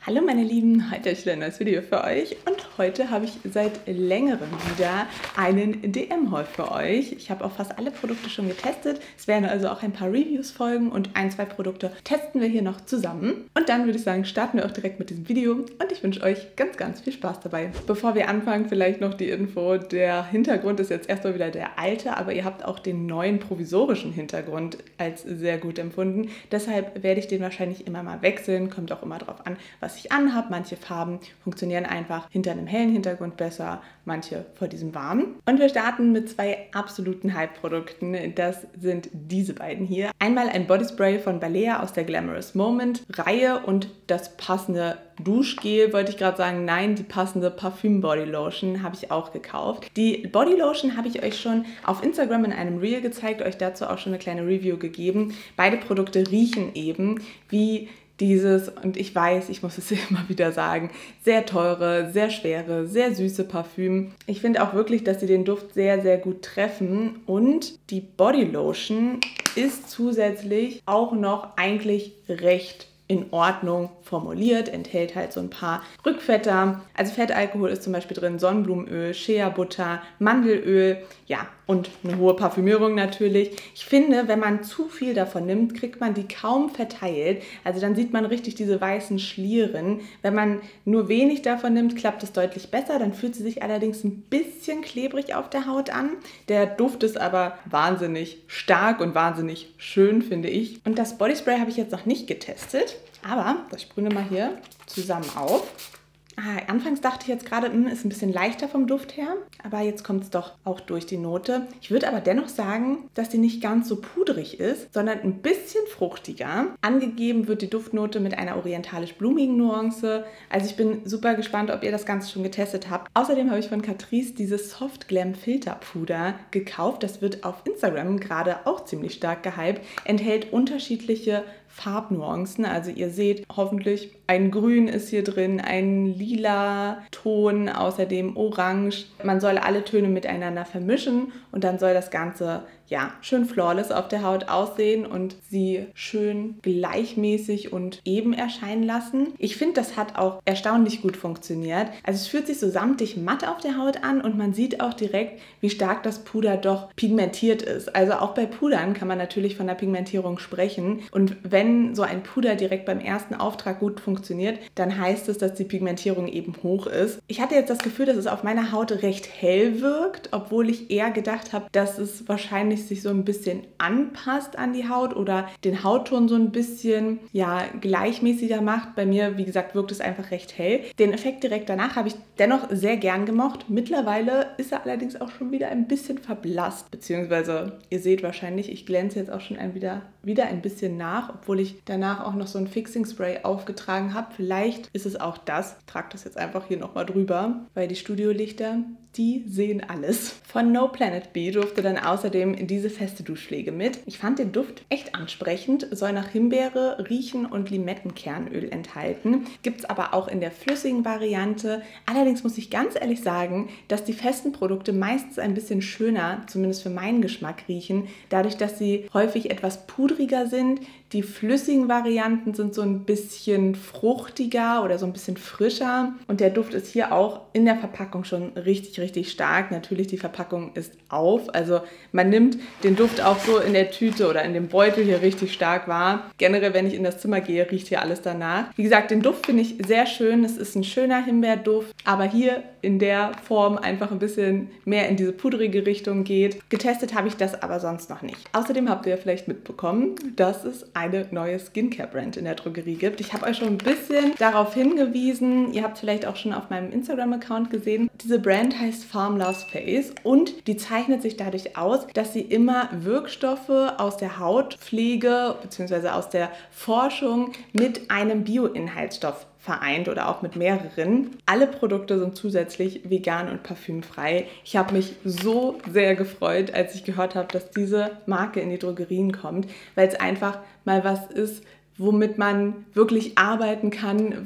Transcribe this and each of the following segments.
Hallo meine Lieben, heute habe ich wieder ein neues Video für euch und heute habe ich seit längerem wieder einen DM-Haul für euch. Ich habe auch fast alle Produkte schon getestet. Es werden also auch ein paar Reviews folgen und ein, zwei Produkte testen wir hier noch zusammen. Und dann würde ich sagen, starten wir auch direkt mit diesem Video und ich wünsche euch ganz, ganz viel Spaß dabei. Bevor wir anfangen, vielleicht noch die Info, der Hintergrund ist jetzt erstmal wieder der alte, aber ihr habt auch den neuen provisorischen Hintergrund als sehr gut empfunden. Deshalb werde ich den wahrscheinlich immer mal wechseln, kommt auch immer drauf an, was ich anhabe. Manche Farben funktionieren einfach hinter einem hellen Hintergrund besser, manche vor diesem warmen. Und wir starten mit zwei absoluten Hype-Produkten. Das sind diese beiden hier. Einmal ein Bodyspray von Balea aus der Glamorous Moment Reihe und das passende Duschgel, wollte ich gerade sagen, nein, die passende Parfüm-Bodylotion habe ich auch gekauft. Die Bodylotion habe ich euch schon auf Instagram in einem Reel gezeigt, euch dazu auch schon eine kleine Review gegeben. Beide Produkte riechen eben wie dieses, und ich weiß, ich muss es immer wieder sagen, sehr teure, sehr schwere, sehr süße Parfüm. Ich finde auch wirklich, dass sie den Duft sehr, sehr gut treffen und die Bodylotion ist zusätzlich auch noch eigentlich recht in Ordnung formuliert, enthält halt so ein paar Rückfetter. Also Fettalkohol ist zum Beispiel drin, Sonnenblumenöl, Shea-Butter, Mandelöl, ja, und eine hohe Parfümierung natürlich. Ich finde, wenn man zu viel davon nimmt, kriegt man die kaum verteilt. Also dann sieht man richtig diese weißen Schlieren. Wenn man nur wenig davon nimmt, klappt es deutlich besser. Dann fühlt sie sich allerdings ein bisschen klebrig auf der Haut an. Der Duft ist aber wahnsinnig stark und wahnsinnig schön, finde ich. Und das Bodyspray habe ich jetzt noch nicht getestet. Aber das sprühe mal hier zusammen auf. Anfangs dachte ich jetzt gerade, ist ein bisschen leichter vom Duft her, aber jetzt kommt es doch auch durch die Note. Ich würde aber dennoch sagen, dass die nicht ganz so pudrig ist, sondern ein bisschen fruchtiger. Angegeben wird die Duftnote mit einer orientalisch-blumigen Nuance. Also ich bin super gespannt, ob ihr das Ganze schon getestet habt. Außerdem habe ich von Catrice dieses Soft Glam Filterpuder gekauft. Das wird auf Instagram gerade auch ziemlich stark gehypt. Enthält unterschiedliche Farbnuancen. Also ihr seht hoffentlich, ein Grün ist hier drin, ein lila Ton, außerdem orange. Man soll alle Töne miteinander vermischen und dann soll das Ganze ja schön flawless auf der Haut aussehen und sie schön gleichmäßig und eben erscheinen lassen. Ich finde, das hat auch erstaunlich gut funktioniert. Also es fühlt sich so samtig matt auf der Haut an und man sieht auch direkt, wie stark das Puder doch pigmentiert ist. Also auch bei Pudern kann man natürlich von der Pigmentierung sprechen und wenn so ein Puder direkt beim ersten Auftrag gut funktioniert, dann heißt es, dass die Pigmentierung eben hoch ist. Ich hatte jetzt das Gefühl, dass es auf meiner Haut recht hell wirkt, obwohl ich eher gedacht habe, dass es wahrscheinlich sich so ein bisschen anpasst an die Haut oder den Hautton so ein bisschen ja gleichmäßiger macht. Bei mir, wie gesagt, wirkt es einfach recht hell. Den Effekt direkt danach habe ich dennoch sehr gern gemocht. Mittlerweile ist er allerdings auch schon wieder ein bisschen verblasst, beziehungsweise ihr seht wahrscheinlich, ich glänze jetzt auch schon wieder ein bisschen nach, obwohl ich danach auch noch so ein Fixing Spray aufgetragen habe. Vielleicht ist es auch das. Ich trage das jetzt einfach hier nochmal drüber, weil die Studiolichter, die sehen alles. Von No Planet B durfte dann außerdem diese feste Duschpflege mit. Ich fand den Duft echt ansprechend, soll nach Himbeere riechen und Limettenkernöl enthalten. Gibt es aber auch in der flüssigen Variante. Allerdings muss ich ganz ehrlich sagen, dass die festen Produkte meistens ein bisschen schöner, zumindest für meinen Geschmack, riechen, dadurch, dass sie häufig etwas pudriger sind. Die flüssigen Varianten sind so ein bisschen fruchtiger oder so ein bisschen frischer und der Duft ist hier auch in der Verpackung schon richtig, richtig stark. Natürlich, die Verpackung ist auf, also man nimmt den Duft auch so in der Tüte oder in dem Beutel hier richtig stark wahr. Generell, wenn ich in das Zimmer gehe, riecht hier alles danach. Wie gesagt, den Duft finde ich sehr schön. Es ist ein schöner Himbeerduft, aber hier in der Form einfach ein bisschen mehr in diese pudrige Richtung geht. Getestet habe ich das aber sonst noch nicht. Außerdem habt ihr vielleicht mitbekommen, dass es eine neue Skincare-Brand in der Drogerie gibt. Ich habe euch schon ein bisschen darauf hingewiesen. Ihr habt es vielleicht auch schon auf meinem Instagram-Account gesehen. Diese Brand heißt Formless Face und die zeichnet sich dadurch aus, dass sie immer Wirkstoffe aus der Hautpflege bzw. aus der Forschung mit einem Bioinhaltsstoff vereint oder auch mit mehreren. Alle Produkte sind zusätzlich vegan und parfümfrei. Ich habe mich so sehr gefreut, als ich gehört habe, dass diese Marke in die Drogerien kommt, weil es einfach mal was ist, womit man wirklich arbeiten kann, was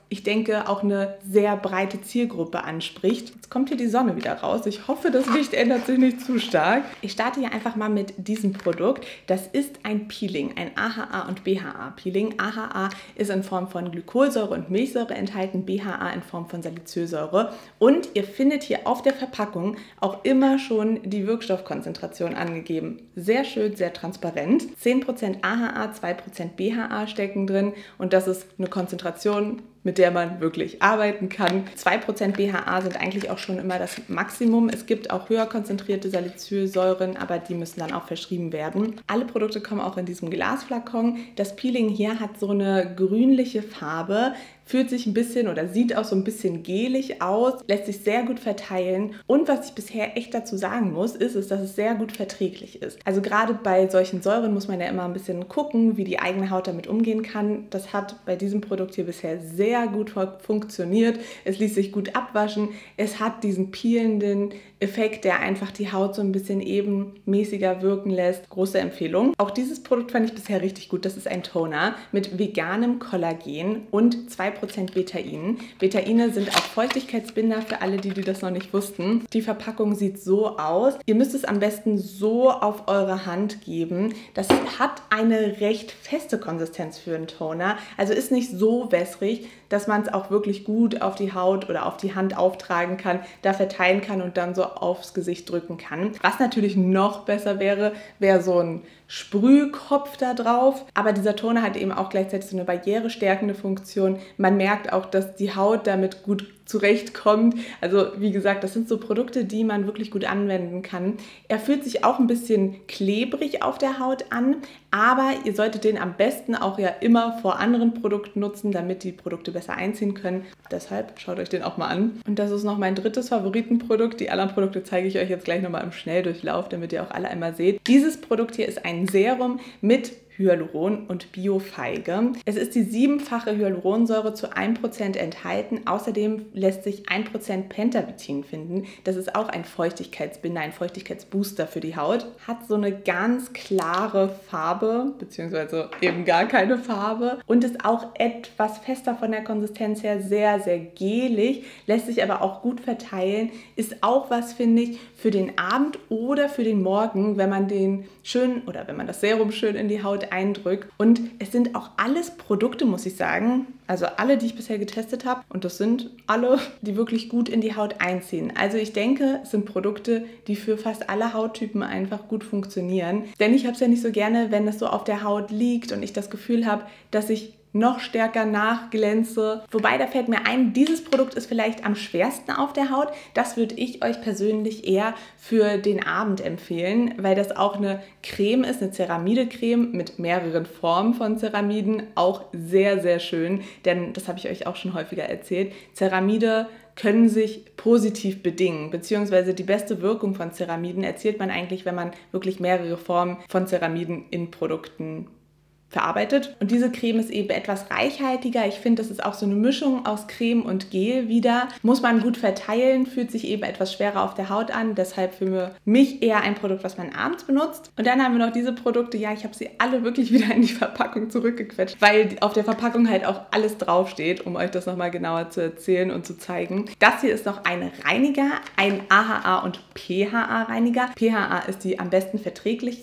ich denke, auch eine sehr breite Zielgruppe anspricht. Jetzt kommt hier die Sonne wieder raus. Ich hoffe, das Licht ändert sich nicht zu stark. Ich starte hier einfach mal mit diesem Produkt. Das ist ein Peeling, ein AHA und BHA Peeling. AHA ist in Form von Glykolsäure und Milchsäure enthalten, BHA in Form von Salicylsäure. Und ihr findet hier auf der Verpackung auch immer schon die Wirkstoffkonzentration angegeben. Sehr schön, sehr transparent. 10% AHA, 2% BHA stecken drin und das ist eine Konzentration, mit der man wirklich arbeiten kann. 2% BHA sind eigentlich auch schon immer das Maximum. Es gibt auch höher konzentrierte Salicylsäuren, aber die müssen dann auch verschrieben werden. Alle Produkte kommen auch in diesem Glasflakon. Das Peeling hier hat so eine grünliche Farbe, fühlt sich ein bisschen oder sieht auch so ein bisschen gelig aus, lässt sich sehr gut verteilen und was ich bisher echt dazu sagen muss, ist, dass es sehr gut verträglich ist. Also gerade bei solchen Säuren muss man ja immer ein bisschen gucken, wie die eigene Haut damit umgehen kann. Das hat bei diesem Produkt hier bisher sehr gut funktioniert. Es ließ sich gut abwaschen. Es hat diesen peelenden Effekt, der einfach die Haut so ein bisschen ebenmäßiger wirken lässt. Große Empfehlung. Auch dieses Produkt fand ich bisher richtig gut. Das ist ein Toner mit veganem Kollagen und 2% Betain. Betaine sind auch Feuchtigkeitsbinder für alle, die das noch nicht wussten. Die Verpackung sieht so aus. Ihr müsst es am besten so auf eure Hand geben. Das hat eine recht feste Konsistenz für einen Toner. Also ist nicht so wässrig, dass man es auch wirklich gut auf die Haut oder auf die Hand auftragen kann, da verteilen kann und dann so aufs Gesicht drücken kann. Was natürlich noch besser wäre, wäre so ein Sprühkopf da drauf. Aber dieser Toner hat eben auch gleichzeitig so eine barrierestärkende Funktion. Man merkt auch, dass die Haut damit gut zurechtkommt. Also wie gesagt, das sind so Produkte, die man wirklich gut anwenden kann. Er fühlt sich auch ein bisschen klebrig auf der Haut an, aber ihr solltet den am besten auch ja immer vor anderen Produkten nutzen, damit die Produkte besser einziehen können. Deshalb schaut euch den auch mal an. Und das ist noch mein drittes Favoritenprodukt. Die anderen Produkte zeige ich euch jetzt gleich nochmal im Schnelldurchlauf, damit ihr auch alle einmal seht. Dieses Produkt hier ist ein Serum mit Hyaluron und Biofeige. Es ist die 7-fache Hyaluronsäure zu 1% enthalten. Außerdem lässt sich 1% Pentavitin finden. Das ist auch ein Feuchtigkeitsbinder, ein Feuchtigkeitsbooster für die Haut. Hat so eine ganz klare Farbe, beziehungsweise eben gar keine Farbe und ist auch etwas fester von der Konsistenz her, sehr, sehr gelig, lässt sich aber auch gut verteilen. Ist auch was, finde ich, für den Abend oder für den Morgen, wenn man den schön oder wenn man das Serum schön in die Haut eindrückt. Und es sind auch alles Produkte, muss ich sagen, also alle, die ich bisher getestet habe, und das sind alle, die wirklich gut in die Haut einziehen. Also ich denke, es sind Produkte, die für fast alle Hauttypen einfach gut funktionieren. Denn ich habe es ja nicht so gerne, wenn es so auf der Haut liegt und ich das Gefühl habe, dass ich noch stärker nachglänze. Wobei, da fällt mir ein, dieses Produkt ist vielleicht am schwersten auf der Haut. Das würde ich euch persönlich eher für den Abend empfehlen, weil das auch eine Creme ist, eine Ceramide-Creme mit mehreren Formen von Ceramiden. Auch sehr, sehr schön, denn das habe ich euch auch schon häufiger erzählt. Ceramide können sich positiv bedingen, beziehungsweise die beste Wirkung von Ceramiden erzielt man eigentlich, wenn man wirklich mehrere Formen von Ceramiden in Produkten verarbeitet. Und diese Creme ist eben etwas reichhaltiger. Ich finde, das ist auch so eine Mischung aus Creme und Gel wieder. Muss man gut verteilen, fühlt sich eben etwas schwerer auf der Haut an. Deshalb für mich eher ein Produkt, was man abends benutzt. Und dann haben wir noch diese Produkte. Ja, ich habe sie alle wirklich wieder in die Verpackung zurückgequetscht, weil auf der Verpackung halt auch alles draufsteht, um euch das nochmal genauer zu erzählen und zu zeigen. Das hier ist noch ein Reiniger, ein AHA und PHA Reiniger. PHA ist die am besten verträgliche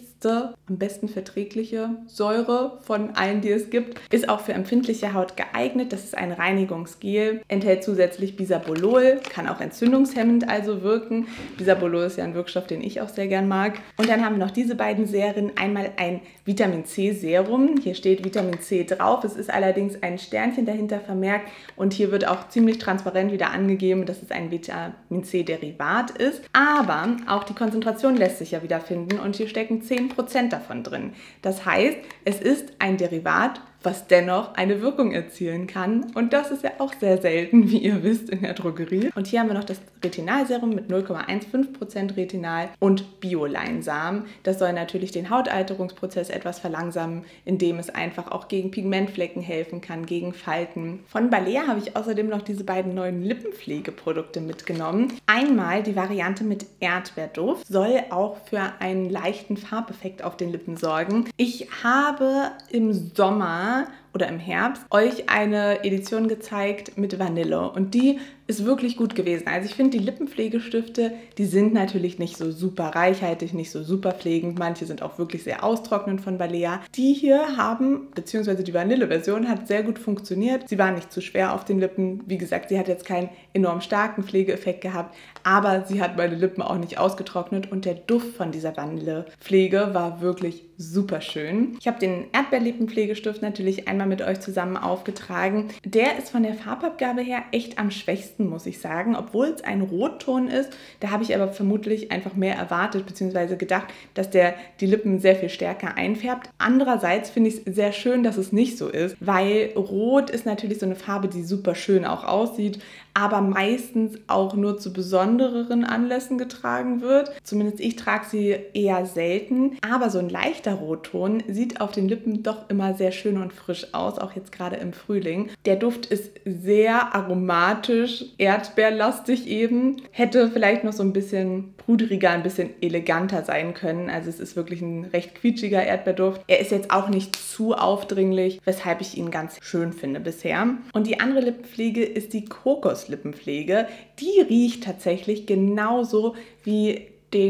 Säure von allen, die es gibt. Ist auch für empfindliche Haut geeignet. Das ist ein Reinigungsgel. Enthält zusätzlich Bisabolol, kann auch entzündungshemmend also wirken. Bisabolol ist ja ein Wirkstoff, den ich auch sehr gern mag. Und dann haben wir noch diese beiden Serien. Einmal ein Vitamin C Serum. Hier steht Vitamin C drauf. Es ist allerdings ein Sternchen dahinter vermerkt und hier wird auch ziemlich transparent wieder angegeben, dass es ein Vitamin C Derivat ist. Aber auch die Konzentration lässt sich ja wieder finden und hier stecken 10% davon drin. Das heißt, es ist ein Derivat, was dennoch eine Wirkung erzielen kann. Und das ist ja auch sehr selten, wie ihr wisst, in der Drogerie. Und hier haben wir noch das Retinalserum mit 0,15% Retinal und Bio-Leinsamen. Das soll natürlich den Hautalterungsprozess etwas verlangsamen, indem es einfach auch gegen Pigmentflecken helfen kann, gegen Falten. Von Balea habe ich außerdem noch diese beiden neuen Lippenpflegeprodukte mitgenommen. Einmal die Variante mit Erdbeerduft, soll auch für einen leichten Farbeffekt auf den Lippen sorgen. Ich habe im Sommer oder im Herbst euch eine Edition gezeigt mit Vanille und die ist wirklich gut gewesen. Also ich finde, die Lippenpflegestifte, die sind natürlich nicht so super reichhaltig, nicht so super pflegend. Manche sind auch wirklich sehr austrocknend von Balea. Die hier haben, beziehungsweise die Vanille-Version hat sehr gut funktioniert. Sie war nicht zu schwer auf den Lippen. Wie gesagt, sie hat jetzt keinen enorm starken Pflegeeffekt gehabt, aber sie hat meine Lippen auch nicht ausgetrocknet und der Duft von dieser Vanillepflege war wirklich super schön. Ich habe den Erdbeerlippenpflegestift natürlich einmal mit euch zusammen aufgetragen. Der ist von der Farbabgabe her echt am schwächsten, muss ich sagen, obwohl es ein Rotton ist. Da habe ich aber vermutlich einfach mehr erwartet bzw. gedacht, dass der die Lippen sehr viel stärker einfärbt. Andererseits finde ich es sehr schön, dass es nicht so ist, weil Rot ist natürlich so eine Farbe, die super schön auch aussieht, aber meistens auch nur zu besondereren Anlässen getragen wird. Zumindest ich trage sie eher selten, aber so ein leichter Rotton sieht auf den Lippen doch immer sehr schön und frisch aus, auch jetzt gerade im Frühling. Der Duft ist sehr aromatisch, erdbeerlastig eben, hätte vielleicht noch so ein bisschen pudriger, ein bisschen eleganter sein können. Also es ist wirklich ein recht quietschiger Erdbeerduft. Er ist jetzt auch nicht zu aufdringlich, weshalb ich ihn ganz schön finde bisher. Und die andere Lippenpflege ist die Kokoslippenpflege. Die riecht tatsächlich genauso wie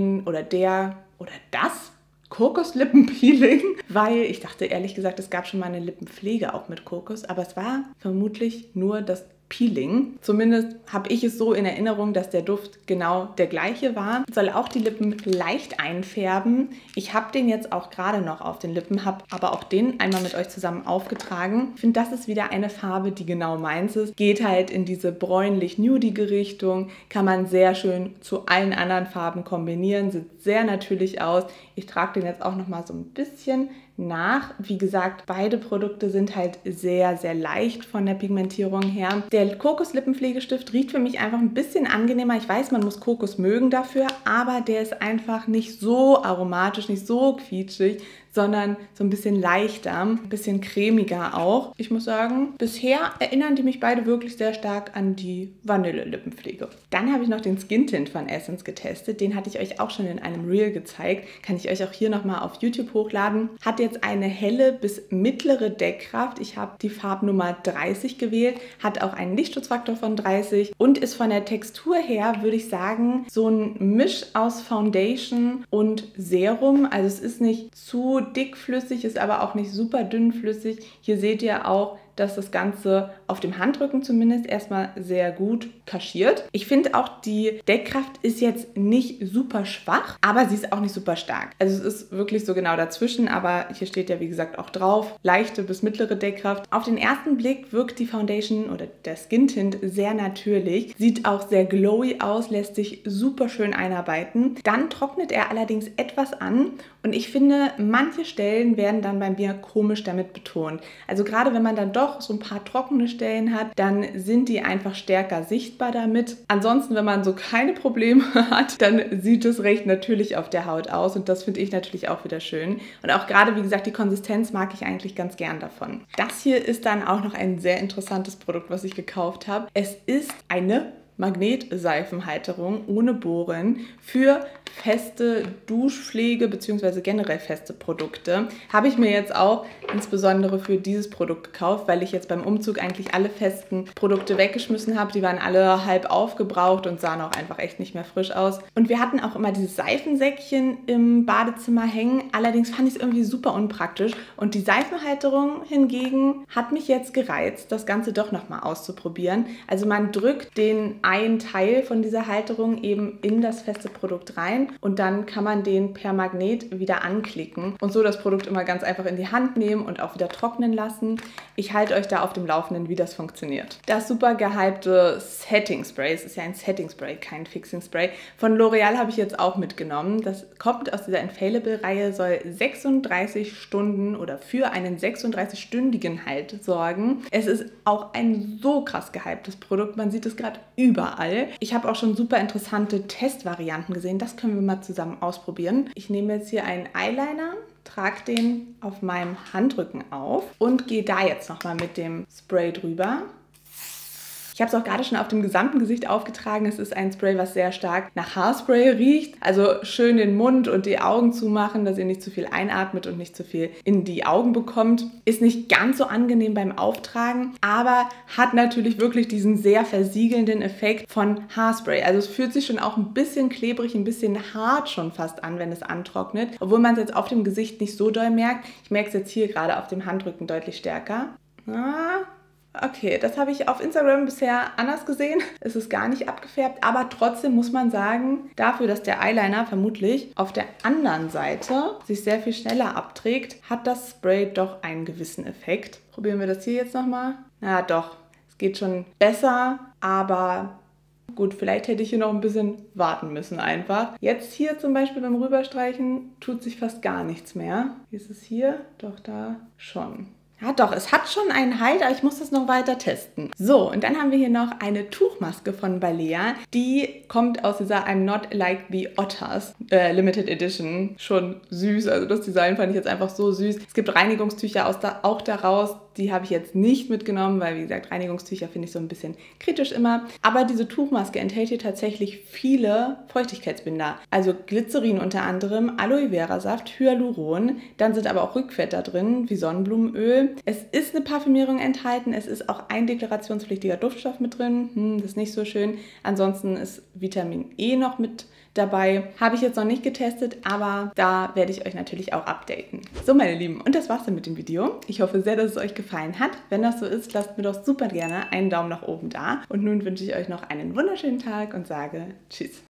das Kokoslippenpeeling, weil ich dachte ehrlich gesagt, es gab schon mal eine Lippenpflege auch mit Kokos, aber es war vermutlich nur das Peeling. Zumindest habe ich es so in Erinnerung, dass der Duft genau der gleiche war. Soll auch die Lippen leicht einfärben. Ich habe den jetzt auch gerade noch auf den Lippen, habe aber auch den einmal mit euch zusammen aufgetragen. Ich finde, das ist wieder eine Farbe, die genau meins ist. Geht halt in diese bräunlich-nudige Richtung, kann man sehr schön zu allen anderen Farben kombinieren, sieht sehr natürlich aus. Ich trage den jetzt auch noch mal so ein bisschen nach. Wie gesagt, beide Produkte sind halt sehr, sehr leicht von der Pigmentierung her. Der Kokoslippenpflegestift riecht für mich einfach ein bisschen angenehmer. Ich weiß, man muss Kokos mögen dafür, aber der ist einfach nicht so aromatisch, nicht so quietschig, sondern so ein bisschen leichter, ein bisschen cremiger auch. Ich muss sagen, bisher erinnern die mich beide wirklich sehr stark an die Vanille-Lippenpflege. Dann habe ich noch den Skin Tint von Essence getestet. Den hatte ich euch auch schon in einem Reel gezeigt. Kann ich euch auch hier nochmal auf YouTube hochladen. Hat jetzt eine helle bis mittlere Deckkraft. Ich habe die Farbnummer 30 gewählt. Hat auch einen Lichtschutzfaktor von 30 und ist von der Textur her, würde ich sagen, so ein Misch aus Foundation und Serum. Also es ist nicht zu dickflüssig, ist aber auch nicht super dünnflüssig. Hier seht ihr auch, dass das Ganze auf dem Handrücken zumindest erstmal sehr gut kaschiert. Ich finde auch, die Deckkraft ist jetzt nicht super schwach, aber sie ist auch nicht super stark. Also es ist wirklich so genau dazwischen, aber hier steht ja wie gesagt auch drauf, leichte bis mittlere Deckkraft. Auf den ersten Blick wirkt die Foundation oder der Skin Tint sehr natürlich, sieht auch sehr glowy aus, lässt sich super schön einarbeiten. Dann trocknet er allerdings etwas an und ich finde, manche Stellen werden dann bei mir komisch damit betont. Also gerade wenn man dann doch so ein paar trockene Stellen hat, dann sind die einfach stärker sichtbar damit. Ansonsten, wenn man so keine Probleme hat, dann sieht es recht natürlich auf der Haut aus und das finde ich natürlich auch wieder schön. Und auch gerade, wie gesagt, die Konsistenz mag ich eigentlich ganz gern davon. Das hier ist dann auch noch ein sehr interessantes Produkt, was ich gekauft habe. Es ist eine Magnetseifenhalterung ohne Bohren für feste Duschpflege bzw. generell feste Produkte. Habe ich mir jetzt auch insbesondere für dieses Produkt gekauft, weil ich jetzt beim Umzug eigentlich alle festen Produkte weggeschmissen habe. Die waren alle halb aufgebraucht und sahen auch einfach echt nicht mehr frisch aus. Und wir hatten auch immer dieses Seifensäckchen im Badezimmer hängen. Allerdings fand ich es irgendwie super unpraktisch. Und die Seifenhalterung hingegen hat mich jetzt gereizt, das Ganze doch nochmal auszuprobieren. Also man drückt den einen Teil von dieser Halterung eben in das feste Produkt rein und dann kann man den per Magnet wieder anklicken und so das Produkt immer ganz einfach in die Hand nehmen und auch wieder trocknen lassen. Ich halte euch da auf dem Laufenden, wie das funktioniert. Das super gehypte Setting Spray, es ist ja ein Setting Spray, kein Fixing Spray, von L'Oreal habe ich jetzt auch mitgenommen. Das kommt aus dieser Infallible-Reihe, soll 36 Stunden oder für einen 36-stündigen Halt sorgen. Es ist auch ein so krass gehyptes Produkt, man sieht es gerade überall. Ich habe auch schon super interessante Testvarianten gesehen, das können wir mal zusammen ausprobieren. Ich nehme jetzt hier einen Eyeliner, trage den auf meinem Handrücken auf und gehe da jetzt nochmal mit dem Spray drüber. Ich habe es auch gerade schon auf dem gesamten Gesicht aufgetragen. Es ist ein Spray, was sehr stark nach Haarspray riecht. Also schön den Mund und die Augen zumachen, dass ihr nicht zu viel einatmet und nicht zu viel in die Augen bekommt. Ist nicht ganz so angenehm beim Auftragen, aber hat natürlich wirklich diesen sehr versiegelnden Effekt von Haarspray. Also es fühlt sich schon auch ein bisschen klebrig, ein bisschen hart schon fast an, wenn es antrocknet. Obwohl man es jetzt auf dem Gesicht nicht so doll merkt. Ich merke es jetzt hier gerade auf dem Handrücken deutlich stärker. Okay, das habe ich auf Instagram bisher anders gesehen. Es ist gar nicht abgefärbt, aber trotzdem muss man sagen, dafür, dass der Eyeliner vermutlich auf der anderen Seite sich sehr viel schneller abträgt, hat das Spray doch einen gewissen Effekt. Probieren wir das hier jetzt nochmal. Na doch, es geht schon besser, aber gut, vielleicht hätte ich hier noch ein bisschen warten müssen einfach. Jetzt hier zum Beispiel beim Rüberstreichen tut sich fast gar nichts mehr. Wie ist es hier? Doch, da schon. Ja doch, es hat schon einen Halt, aber ich muss das noch weiter testen. So, und dann haben wir hier noch eine Tuchmaske von Balea. Die kommt aus dieser I'm Not Like the Otters Limited Edition. Schon süß, also das Design fand ich jetzt einfach so süß. Es gibt Reinigungstücher auch daraus. Die habe ich jetzt nicht mitgenommen, weil wie gesagt, Reinigungstücher finde ich so ein bisschen kritisch immer. Aber diese Tuchmaske enthält hier tatsächlich viele Feuchtigkeitsbinder. Also Glycerin unter anderem, Aloe Vera Saft, Hyaluron. Dann sind aber auch Rückfetter drin, wie Sonnenblumenöl. Es ist eine Parfümierung enthalten. Es ist auch ein deklarationspflichtiger Duftstoff mit drin. Das ist nicht so schön. Ansonsten ist Vitamin E noch mit dabei. Habe ich jetzt noch nicht getestet, aber da werde ich euch natürlich auch updaten. So, meine Lieben, und das war's dann mit dem Video. Ich hoffe sehr, dass es euch gefallen hat. Wenn das so ist, lasst mir doch super gerne einen Daumen nach oben da. Und nun wünsche ich euch noch einen wunderschönen Tag und sage Tschüss.